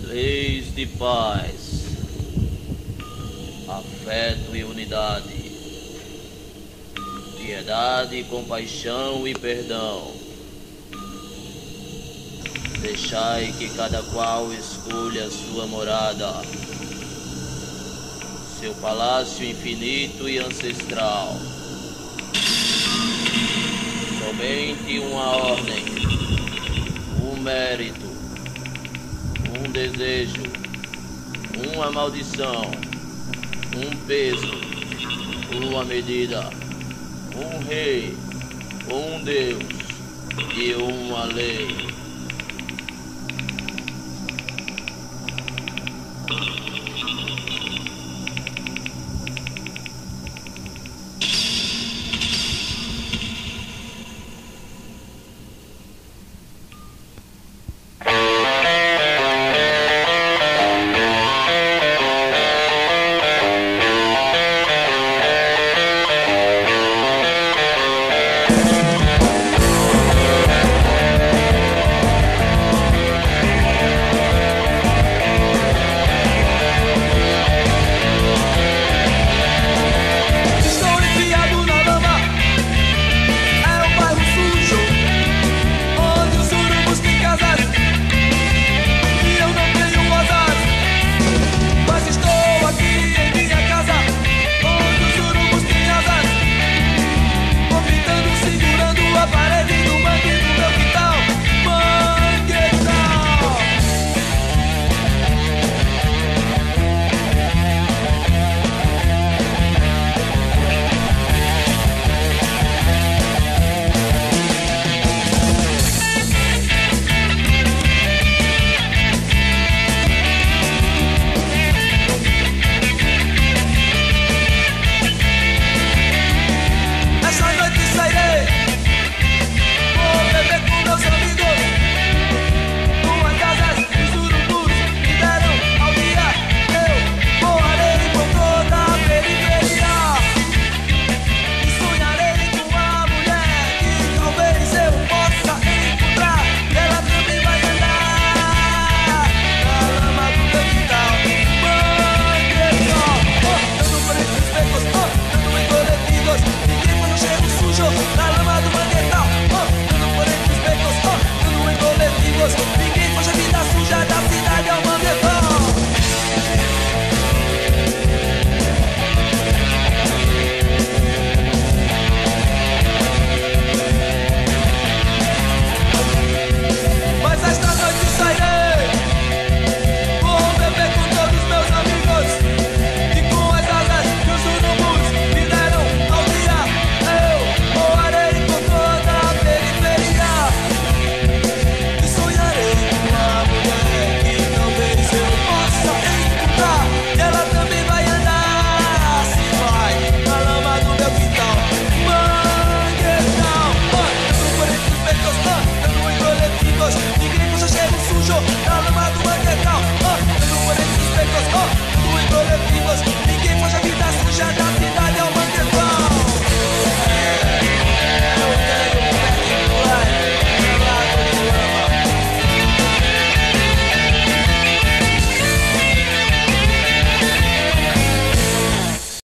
leis de paz, afeto e unidade, piedade, compaixão e perdão. Deixai que cada qual escolha sua morada, seu palácio infinito e ancestral. Somente uma ordem, um mérito, um desejo, uma maldição, um peso, uma medida, um rei, um Deus e uma lei.